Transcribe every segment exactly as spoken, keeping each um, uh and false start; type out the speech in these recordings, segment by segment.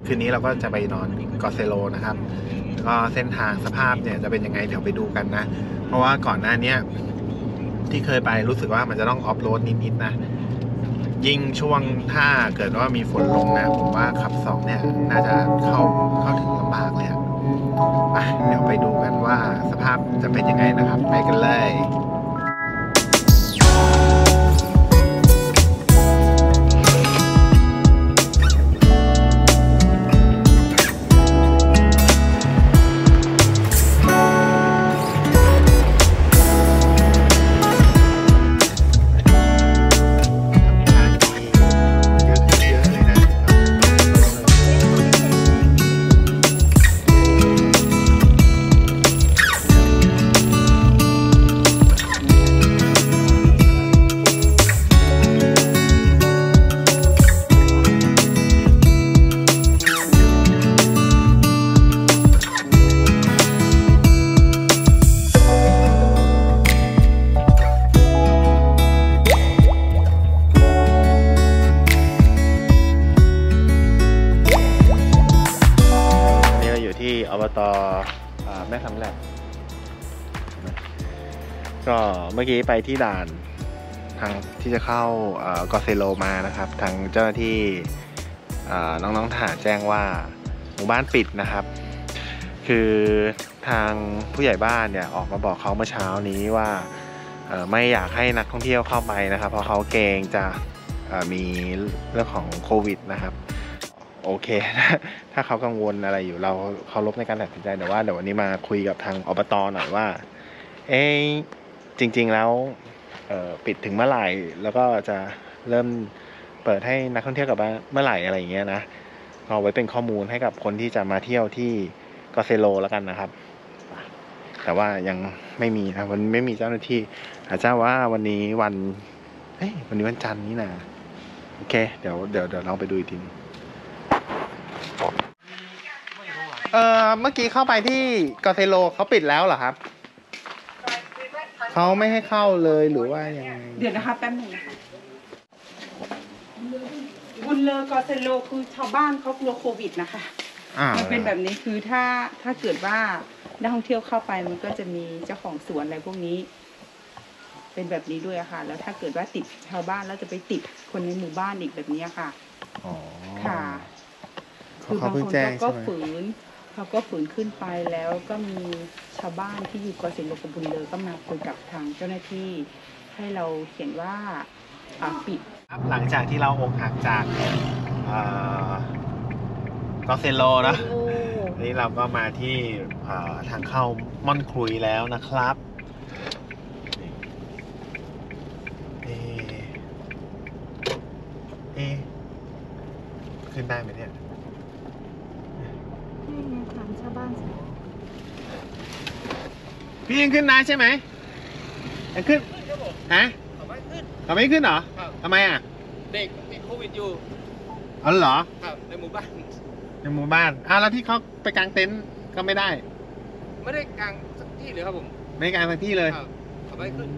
คืนนี้เราก็จะไปนอนกอเซโลนะครับแล้วก็เส้นทางสภาพเนี่ยจะเป็นยังไงเดี๋ยวไปดูกันนะเพราะว่าก่อนหน้านี้ที่เคยไปรู้สึกว่ามันจะต้องออฟโรดนิดๆนะยิ่งช่วงถ้าเกิดว่ามีฝนลงนะผมว่าขับสองเนี่ยน่าจะเข้าเข้าถึงลำบากเลยอะไปเดี๋ยวไปดูกันว่าสภาพจะเป็นยังไงนะครับไปกันเลยอบต.แม่สำแลบก็เมื่อกี้ไปที่ด่านทางที่จะเข้ากอเซโลมานะครับทางเจ้าหน้าที่น้องๆทหารแจ้งว่าหมู่บ้านปิดนะครับคือทางผู้ใหญ่บ้านเนี่ยออกมาบอกเขาเมื่อเช้านี้ว่าไม่อยากให้นักท่องเที่ยวเข้าไปนะครับเพราะเขาเกรงจะมีเรื่องของโควิดนะครับโอเคถ้าเขากังวลอะไรอยู่เราเคารพในการตัดสินใจแต่ว่าเดี๋ยววันนี้มาคุยกับทางอบต.หน่อยว่าเอ๊ะจริงๆแล้วปิดถึงเมื่อไหร่แล้วก็จะเริ่มเปิดให้นักท่องเที่ยวกลับมาเมื่อไหร่อะไรอย่างเงี้ยนะเอาไว้เป็นข้อมูลให้กับคนที่จะมาเที่ยวที่กอเซโลแล้วกันนะครับแต่ว่ายังไม่มีนะวันไม่มีเจ้าหน้าที่อาจจะว่าวันนี้วันเฮ้ยวันนี้วันจันทร์นี่นะโอเคเดี๋ยวเดี๋ยวเดี๋ยวเราไปดูอีกทีเออเมื่อกี้เข้าไปที่กอเซโลเขาปิดแล้วเหรอครับเขาไม่ให้เข้าเลยหรือว่ายังไงเดี๋ยวนะคะแป๊บหนึ่งนะคะบุญเลอกอเซโลคือชาวบ้านเขากลัวโควิดนะคะมันเป็นแบบนี้คือถ้าถ้าเกิดว่านักท่องเที่ยวเข้าไปมันก็จะมีเจ้าของสวนอะไรพวกนี้เป็นแบบนี้ด้วยค่ะแล้วถ้าเกิดว่าติดชาวบ้านแล้วจะไปติดคนในหมู่บ้านอีกแบบนี้ค่ะอ๋อค่ะคือบางคนก็ฝืนเขาก็ฝืนขึ้นไปแล้วก็มีชาวบ้านที่อยู่กอเซโลกับบุญเลอก็มาคุยกับทางเจ้าหน้าที่ให้เราเขียนว่าปิดหลังจากที่เราอกหักจากกอเซโลนะนี่เราก็มาที่ทางเข้าม่อนคลุยแล้วนะครับเอ๊ะเอ๊ะขึ้นได้ไหมเนี่ยถามชาวบ้านพี่ยังขึ้นได้ใช่ไหมยังขึ้นฮะเขาไม่ขึ้นเขาไม่ขึ้นเหรอทำไมอ่ะเด็กติดโควิดอยู่อ๋อเหรอครับในหมู่บ้านในหมู่บ้านอ่ะแล้วที่เขาไปกางเต็นท์ก็ไม่ได้ไม่ได้กางสักที่เลยครับผมไม่กางสักที่เลยเขาไม่ขึ้น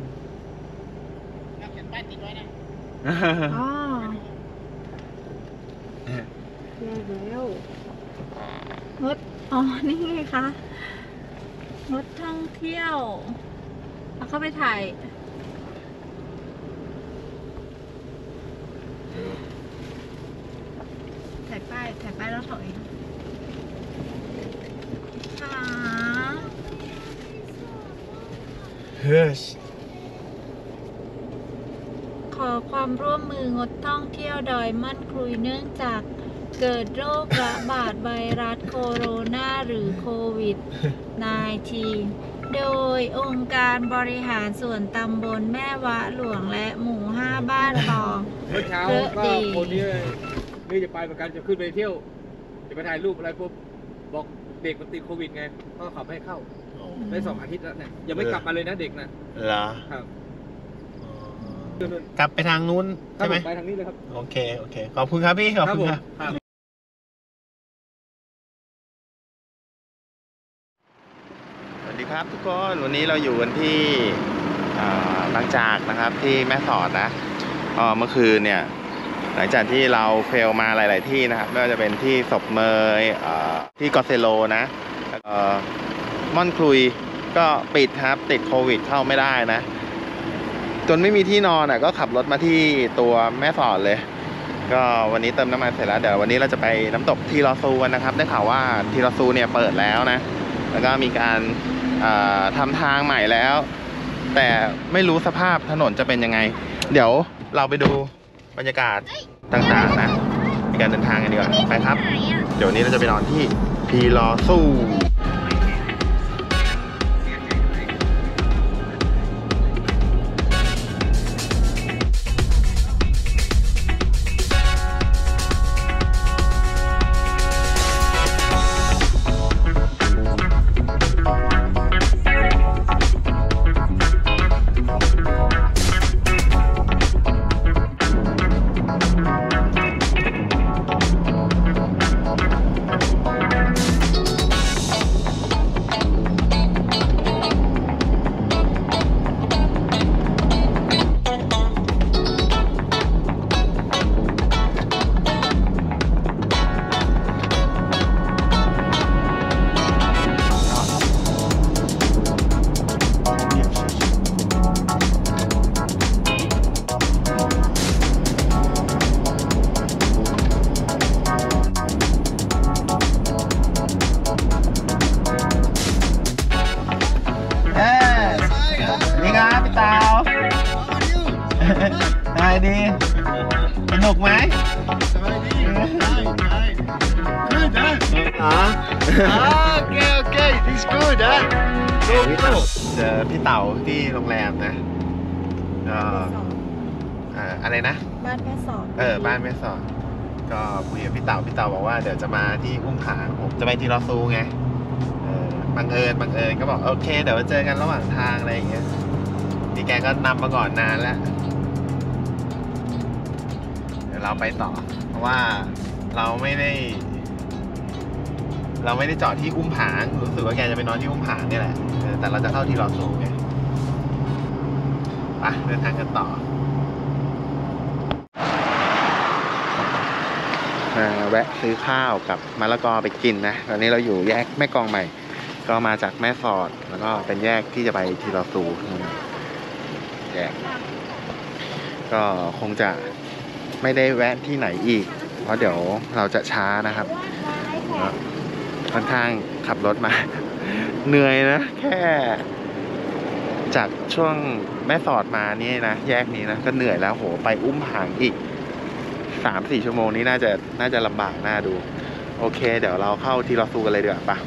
นักเขียนป้ายติดไว้นะอ๋อแย่แล้วงดอ๋อนี่ไงคะงดท่องเที่ยวเอาเข้าไปถ่ายถ่ายป้ายถ่ายป้ายแล้วถอยค่ะเฮ้ยขอความร่วมมืองดท่องเที่ยวดอยม่อนคลุยเนื่องจากเกิดโรคระบาดไวรัสโคโรนาหรือโควิด สิบเก้า โดยองค์การบริหารส่วนตำบลแม่วะหลวงและหมู่ห้าบ้านปองเมื่อเช้าก็คนนี้นี่จะไปเหมือนกันจะขึ้นไปเที่ยวจะไปถ่ายรูปอะไรปุ๊บบอกเด็กมันติดโควิดไงก็ขับให้เข้าได้สองอาทิตย์แล้วเนี่ยยังไม่กลับมาเลยนะเด็กนะเหรอครับกลับไปทางนู้นใช่ไหมไปทางนี้เลยครับโอเคโอเคขอบคุณครับพี่ขอบคุณครับสวัสดีครับทุกคนวันนี้เราอยู่กันที่บางจากนะครับที่แม่สอดนะเมื่อคืนเนี่ยหลังจากที่เราเฟลมาหลาย ๆ ที่นะครับไม่ว่าจะเป็นที่ศพเมยที่กอเซโลนะม่อนคลุยก็ปิดครับติดโควิดเข้าไม่ได้นะจนไม่มีที่นอนอ่ะก็ขับรถมาที่ตัวแม่สอดเลยก็วันนี้เติมน้ำมันเสร็จแล้วเดี๋ยววันนี้เราจะไปน้ำตกทีลอซูกันนะครับได้ข่าวว่าทีลอซูเนี่ยเปิดแล้วนะแล้วก็มีการทำทางใหม่แล้วแต่ไม่รู้สภาพถนนจะเป็นยังไงเดี๋ยวเราไปดูบรรยากาศต่างๆนะในการเดินทางกันดีกว่าไปครับเดี๋ยวนี้เราจะไปนอนที่ทีลอซูสบายดีสนุกไหมสบายดีอ๋อโอเคโอเค this good นะเจอพี่เต๋าที่โรงแรมนะก็อะไรนะบ้านแม่สอดเออบ้านแม่สอดก็คุยกับพี่เต๋าพี่เต๋าบอกว่าเดี๋ยวจะมาที่อุ้มผางผมจะไปทีลอซูไงเออบังเอิญบังเอิญก็บอกโอเคเดี๋ยวเจอกันระหว่างทางอะไรอย่างเงี้ยนี่แกก็นำมาก่อนนานแล้วเดี๋ยวเราไปต่อเพราะว่าเราไม่ได้เราไม่ได้จอดที่อุ้มผางรู้สึกว่าแกจะไปนอนที่อุ้มผางนี่แหละแต่เราจะเข้าที่ลอซูไงไปเดินทางกันต่อแวะซื้อข้าวกับมะละกอไปกินนะตอนนี้เราอยู่แยกแม่กลองใหม่ก็มาจากแม่สอดแล้วก็เป็นแยกที่จะไปทีลอซูแยกก็คงจะไม่ได้แวะที่ไหนอีกเพราะเดี๋ยวเราจะช้านะครับค่อนข้างขับรถมาเหนื่อยนะแค่จากช่วงแม่สอดมานี่นะแยกนี้นะก็เหนื่อยแล้วโหไปอุ้มผางอีกสามสี่ชั่วโมงนี้น่าจะน่าจะลำบากน่าดูโอเคเดี๋ยวเราเข้าทีลอซูกันเลยดีกว่าปะ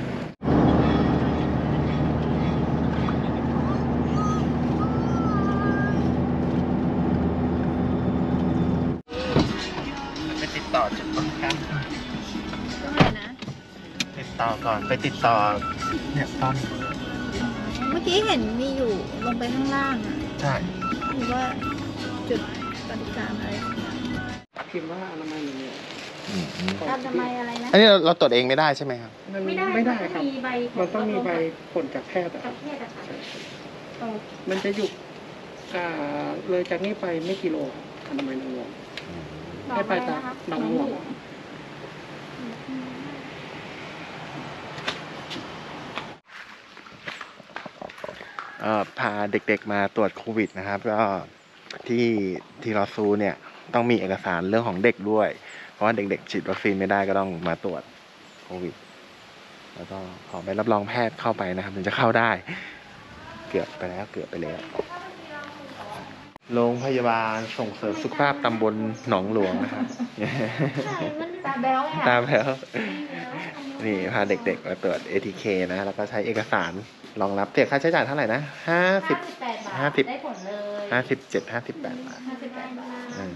ไปติดต่อจุดบริการติดต่อก่อนไปติดต่อเนี่ยป้อมเมื่อกี้เห็นมีอยู่ลงไปข้างล่างอ่ะใช่หรือว่าจุดบริการอะไรพิมพ์ว่าอนามัยเนี่ยอนามัยอะไรนะอันนี้เราตรวจเองไม่ได้ใช่ไหมครับไม่ได้ไม่ได้ครับมันต้องมีใบผลจากแพทย์อะมันจะอยู่เลยจากนี้ไปไม่กี่โลอนามัยหนองหลวงให้ไปจากหนองหลวงพาเด็กๆมาตรวจโควิดนะครับก็ที่ทีลอซูเนี่ยต้องมีเอกสารเรื่องของเด็กด้วยเพราะว่าเด็กๆฉีดวัคซีนไม่ได้ก็ต้องมาตรวจโควิดแล้วก็ขอใบรับรองแพทย์เข้าไปนะครับถึงจะเข้าได้เกือบไปแล้วเกือบไปแล้วโรงพยาบาลส่งเสริมสุขภาพตำบลหนองหลวงนะครับตาแบ๊วตาแบ๊วนี่พาเด็กๆมาตรวจ เอ ที เค นะแล้วก็ใช้เอกสารรองรับเสียค่าใช้จ่ายเท่าไหร่นะห้าสิบห้าสิบได้ผลเลยห้าสิบเจ็ดห้าสิบแปดบาทห้าสิบแปดบาท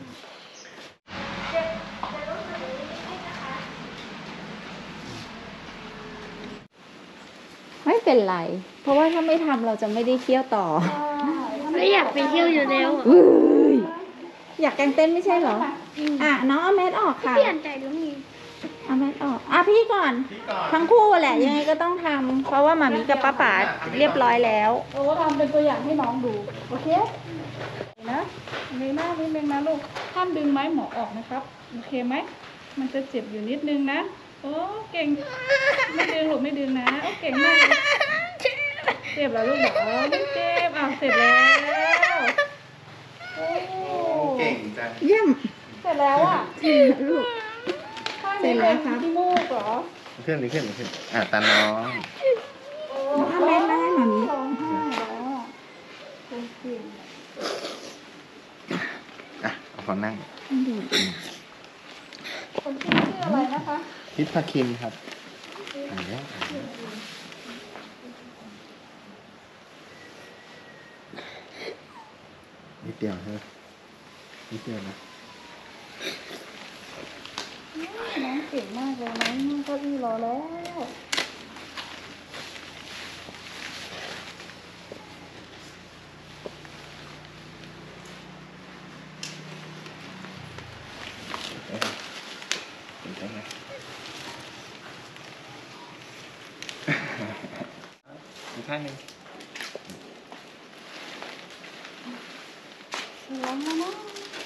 ไม่เป็นไรเพราะว่าถ้าไม่ทำเราจะไม่ได้เที่ยวต่อไม่อยากไปเที่ยวอยู่แล้วอยากแกงเต้นไม่ใช่เหรออ่ะน้องเอาแมสออกค่ะเปลี่ยนใจแล้วมีเอาแมสออกอ่ะพี่ก่อนทั้งคู่แหละยังไงก็ต้องทำเพราะว่าหมามีกับป้าป๋าเรียบร้อยแล้วโอ้ทำเป็นตัวอย่างให้น้องดูโอเคนะเงยหน้านิดนึงนะลูกห้ามดึงไม้หมอออกนะครับโอเคไหมมันจะเจ็บอยู่นิดนึงนะโอ้เก่งไม่ดึงลูกไม่ดึงนะโอ้เก่งมากเลยเจ็บแล้วลูกเหรอไม่เจ็บอ่ะเสร็จแล้วโอ้เก่งจังเยี่ยมเสร็จแล้วอ่ะลูกเสร็จแล้วครับที่มูกเหรอขึ้นดีขึ้นดีขึ้นอ่ะตาน้องทำเล่นได้หน่อยนี้ร้องไห้แล้วโอเคอ่ะเอาคนนั่งคนชื่อชื่ออะไรนะคะพิษภคินครับอันนี้นิดเดียวใช่ไหมนิดเดียวนะน้องเก่งมากเลยน้องนั่งเก้าอี้รอแล้วอีกข้างหนึ่งร้องแล้วนะ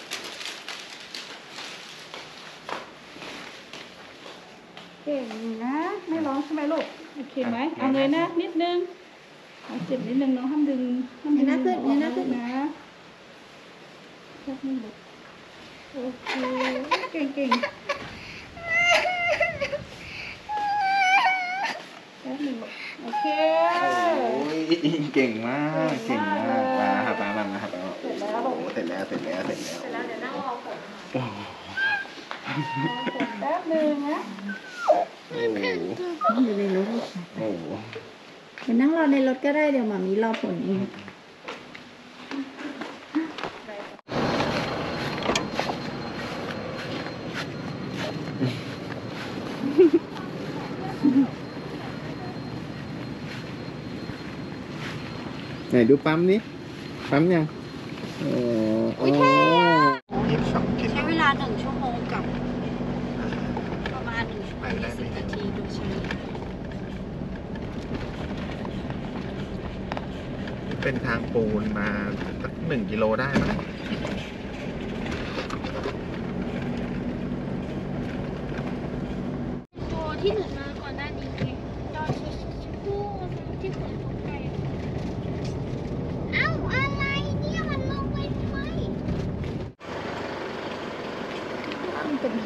เก่งนะไม่ร้องใช่ไหมลูกโอเคไหมเอาเลยนะนิดนึงเอาเจ็บนิดนึงน้องห้ามดึงห้ามดึงนะขึ้นนะขึ้นนะแค่นี้ลูกโอเคเก่งเก่งแค่นี้ลูกโอเคโอ้ยเก่งมากเก่งมากมาครับมามาครับเสร็จแล้วโอ้เสร็จแล้วเสร็จแล้วเสร็จแล้วเสร็จแล้วเดี๋ยวนั่งรอผมแป๊บนึงนะอยู่ในรถโอ้ไปนั่งรอในรถก็ได้เดี๋ยวหมามีรอผลเองไหนดูปั๊มนี้ปั๊มยังโอ้โอ้ยี่สิบสองกิโลใช้เวลาหนึ่งชั่วโมงกับประมาณหนึ่งชั่วโมงยี่สิบนาทีโดยเฉลี่ยเป็นทางปูนมาสักหนึ่งกิโลได้ไหมตัวที่หนูมาก่อนหน้านี้ไงตอนที่ผู้ที่ฝนตกไปเอ้าอะไรเนี่ยมันลงไปทำไมมันเป็น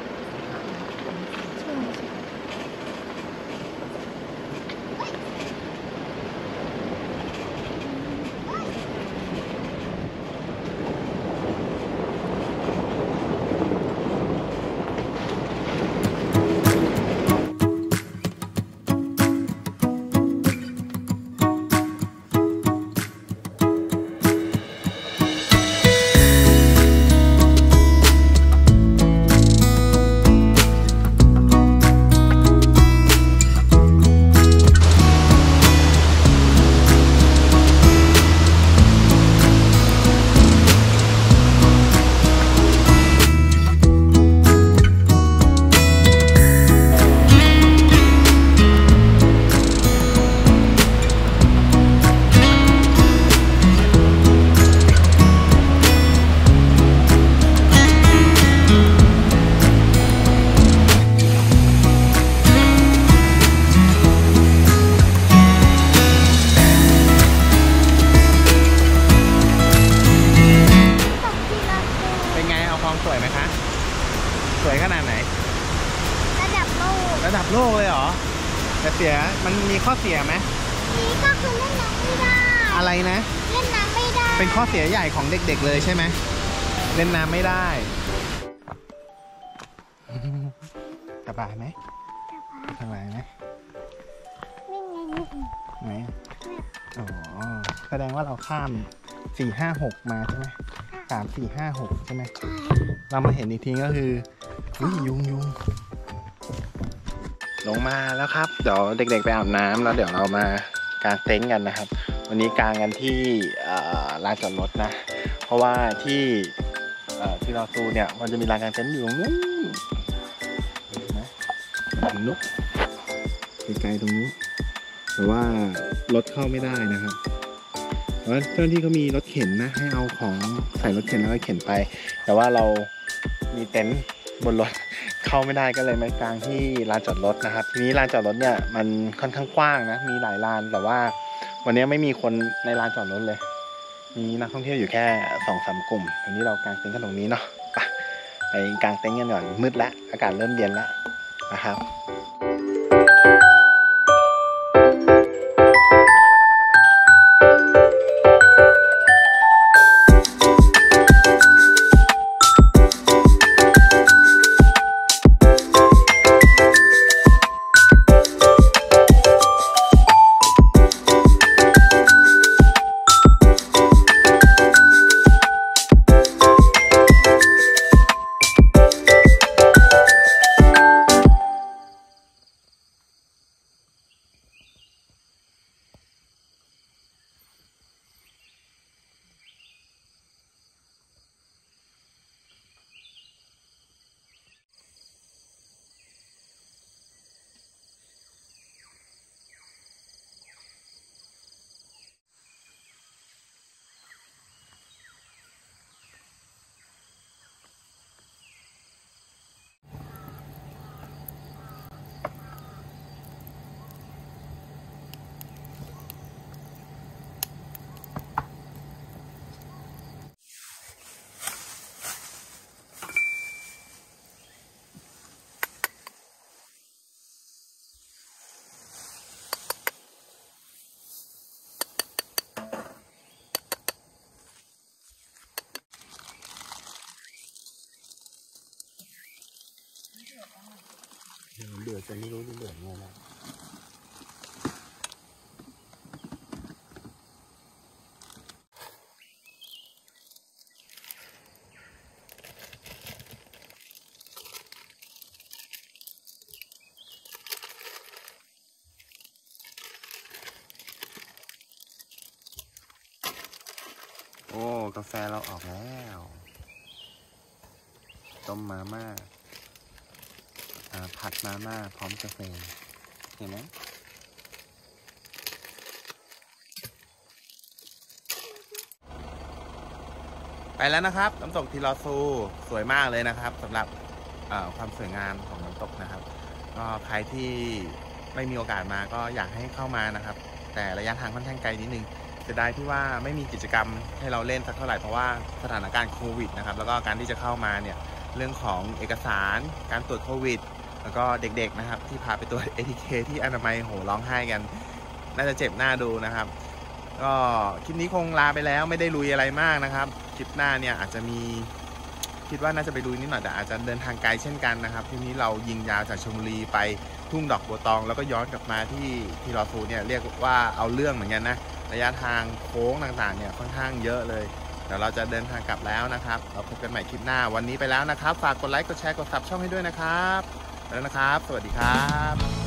สวยไหมคะสวยขนาดไหนระดับโลกระดับโลกเลยเหรอแต่เสียมันมีข้อเสียไหมนี่ก็คือเล่นน้ำไม่ได้อะไรนะเล่นน้ำไม่ได้เป็นข้อเสียใหญ่ของเด็กๆเลยใช่ไหมเล่นน้ำไม่ได้สบายไหมสบายไหมไหนอ๋อแสดงว่าเราข้ามสี่ห้าหกมาใช่ไหมสามสี่ห้าหกใช่ไหมเรามาเห็นอีกทีก็คืออุ้ยยุงยุงลงมาแล้วครับเดี๋ยวเด็กๆไปอาบน้ำแล้วเดี๋ยวเรามากางเต็นท์กันนะครับวันนี้กางกันที่ลานจอดรถนะเพราะว่าที่ที่เราซูเนี่ยมันจะมีลานกางเต็นท์อยู่ตรงนู้นนะถึงนุ๊กไกลๆตรงนู้นแต่ว่ารถเข้าไม่ได้นะครับว่าเจ้าหน้าที่เขามีรถเข็นนะให้เอาของใส่รถเข็นแล้วก็เข็นไป แต่ว่าเรามีเต็นท์บนรถเข้าไม่ได้ก็เลยมากางที่ลานจอดรถนะครับทีนี้ลานจอดรถเนี่ยมันค่อนข้างกว้างนะมีหลายลานแต่ว่าวันนี้ไม่มีคนในลานจอดรถเลยมีนักท่องเที่ยวอยู่แค่สองสามกลุ่มทีนี้เรากางเต็นท์กันตรงนี้เนาะไปไปกางเต็นท์กันก่อนมืดแล้วอากาศเริ่มเย็นแล้วนะครับเดือดจะไม่รู้จะเดือดไงนะโอ้กาแฟเราออกแล้วต้มมาม่าผัดมาม่าพร้อมกาแฟเห็นไหมไปแล้วนะครับน้ำตกทีลอซูสวยมากเลยนะครับสำหรับความสวยงามของน้ำตกนะครับก็ใครที่ไม่มีโอกาสมาก็อยากให้เข้ามานะครับแต่ระยะทางค่อนข้างไกลนิดนึงเสียดายที่ว่าไม่มีกิจกรรมให้เราเล่นสักเท่าไหร่เพราะว่าสถานการณ์โควิดนะครับแล้วก็การที่จะเข้ามาเนี่ยเรื่องของเอกสารการตรวจโควิดแล้วก็เด็กๆนะครับที่พาไปตรวจ เอ ที เค ที่อนามัยโหร้องไห้กันน่าจะเจ็บหน้าดูนะครับก็คลิปนี้คงลาไปแล้วไม่ได้ลุยอะไรมากนะครับคลิปหน้าเนี่ยอาจจะมีคิดว่าน่าจะไปลุยนิดหน่อยแต่อาจจะเดินทางไกลเช่นกันนะครับทีนี้เรายิงยาวจากชลบุรีไปทุ่งดอกบัวตองแล้วก็ย้อนกลับมาที่ทีลอซูเนี่ยเรียกว่าเอาเรื่องเหมือนกันนะระยะทางโค้งต่างๆเนี่ยค่อนข้างเยอะเลยเดี๋ยวเราจะเดินทางกลับแล้วนะครับเราพบกันใหม่คลิปหน้าวันนี้ไปแล้วนะครับฝากกดไลค์กดแชร์กดซับช่องให้ด้วยนะครับแล้วนะครับสวัสดีครับ